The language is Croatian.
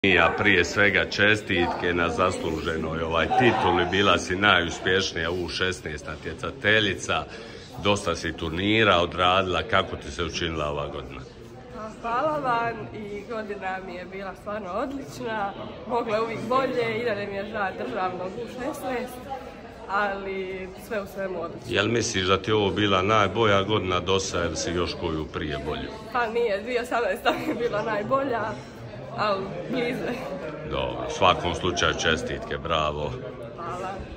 Ja prije svega čestitke na zasluženoj tituli, bila si najuspješnija U16 natjecateljica, dosta si turnira odradila, kako ti se učinila ova godina? Hvala vam, i godina mi je bila stvarno odlična, mogla je uvijek bolje, i dalje mi je žao državnog U16, ali sve u svemu odlično. Jel misliš da ti ovo bila najbolja godina do sada ili si još koju prije bolju? Pa nije, 2018. mi je bila najbolja, ali blizu. Dobro, u svakom slučaju čestitke, bravo. Hvala.